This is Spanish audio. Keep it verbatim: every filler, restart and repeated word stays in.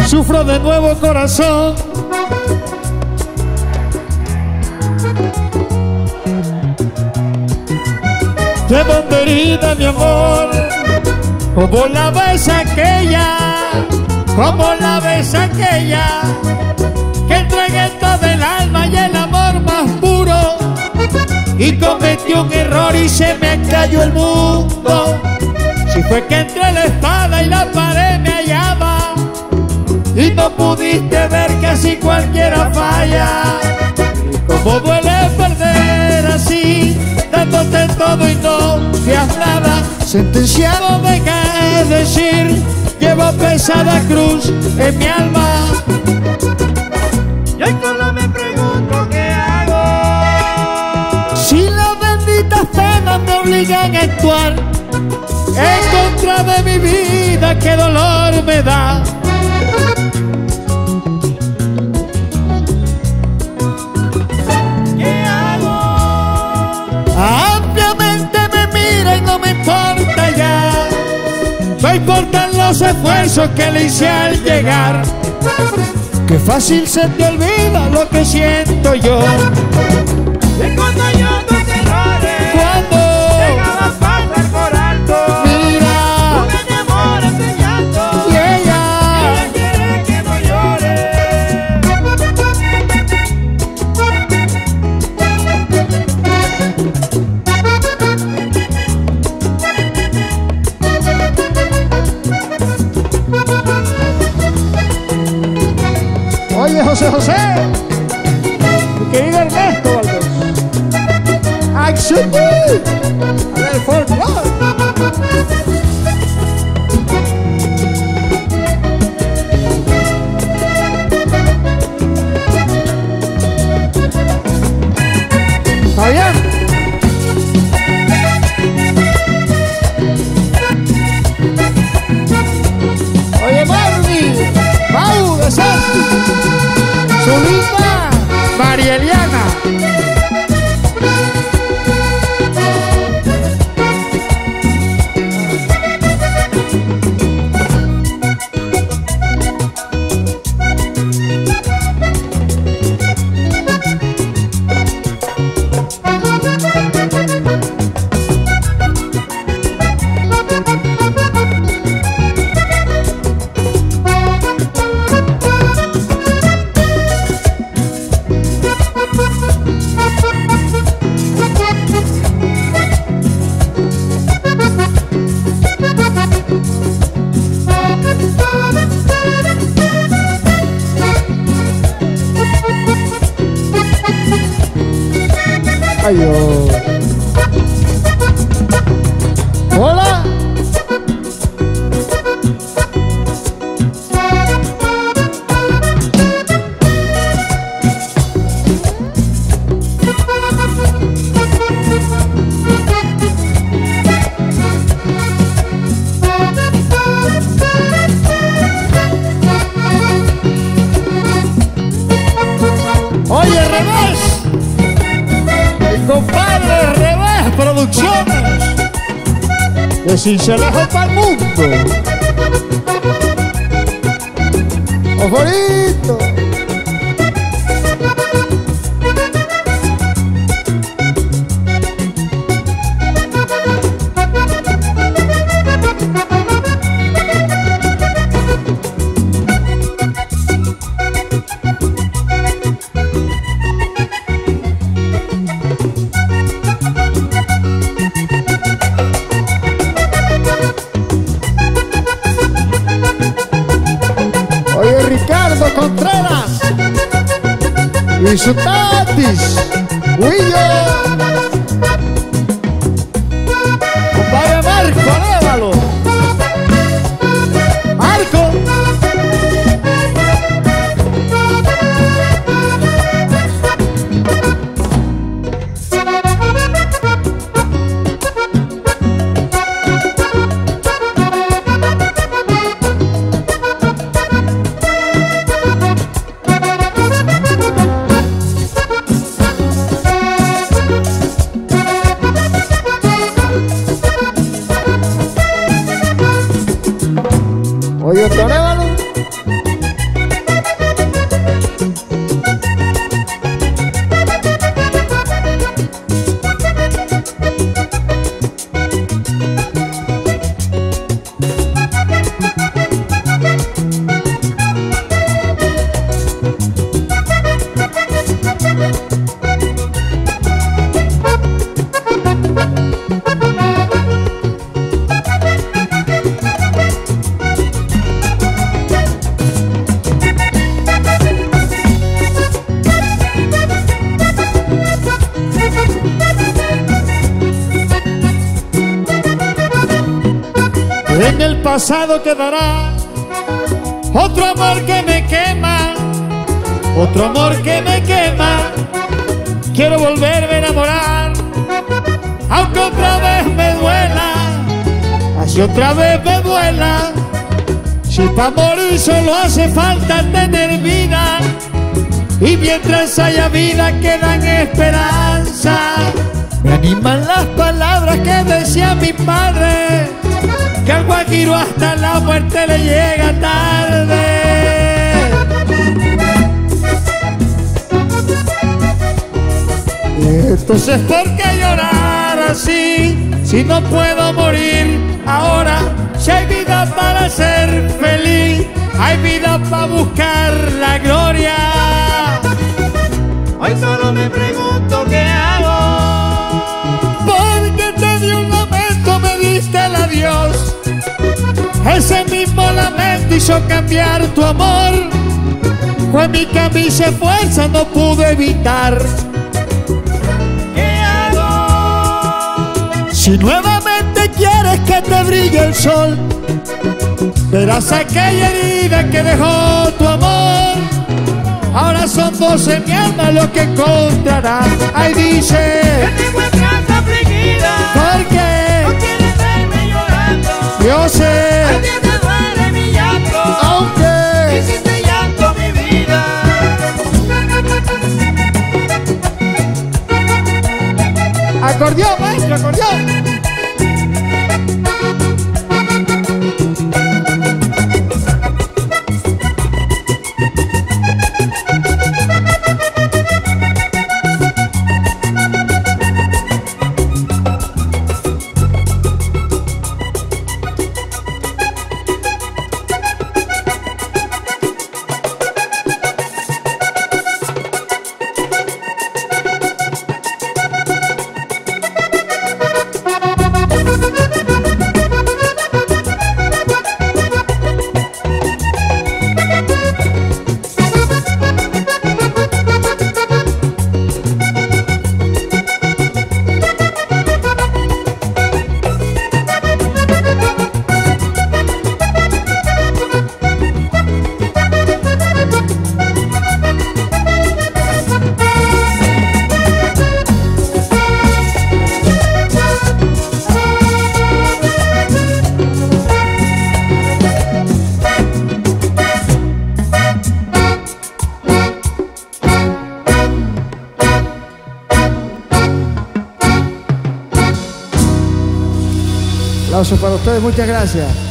sufro de nuevo corazón. Llevo herida mi amor, como la ves aquella, como la ves aquella, que entregué todo el alma y el amor más puro, y cometí un error y se me cayó el mundo. Si fue que entre la espada y la pared me hallaba, y no pudiste ver que así cualquiera falla. Como duele perder así, dándote todo y no veas nada. Sentenciado deja de decir, llevo pesada cruz en mi alma. Y hoy solo me pregunto qué hago. Si las benditas penas me obligan a actuar en contra de mi vida, qué dolor me da. ¿Qué hago? Ampliamente me mira y no me importa ya. No importan los esfuerzos que le hice al llegar. Qué fácil se te olvida lo que siento yo. Y cuando yo tus errores, Cuando dejabas pasar por alto, mira tú me enamoras de llanto, y ella, ella quiere que no llore. oye José José, mi querido Ernesto Valdés, acción, a ver el folclore. ¿Está bien? Oye Marvin, Mau de Santi, Zulita, María Eliana. Ay, oh. Hola. Oye, Revés, mi compadre Revés Producciones, de Cincelejo para el mundo. Oforito. Oye, Ricardo Contreras y su tatis, Willo. Compadre Marco, lévalo. Marco. Oye, Torévalo. En el pasado quedará otro amor que me quema, otro amor que me quema. Quiero volverme a enamorar, aunque otra vez me duela, así otra vez me duela. Si pa' morir solo hace falta tener vida, y mientras haya vida quedan esperanza. Me animan las palabras que decía mi padre, que al guajiro hasta la muerte le llega tarde. Entonces, ¿por qué llorar así si no puedo morir ahora? Si hay vida para ser feliz, hay vida para buscar la gloria. Hoy solo me pregunto qué hago. Porque te di un lamento, me diste el adiós. Ese mismo lamento hizo cambiar tu amor. Fue mi camisa de fuerza, no pude evitar. ¿Qué hago? Si nuevamente quieres que te brille el sol, verás aquella herida que dejó tu amor. Ahora son dos en mi alma lo que encontrarás. Ahí dice Que te encuentras afligida, ¿por qué? no quieres verme llorando. Yo sé, A ti te duele mi llanto, aunque hiciste llanto mi vida. acordeón, maestro, acordeón. Aplausos para ustedes, muchas gracias.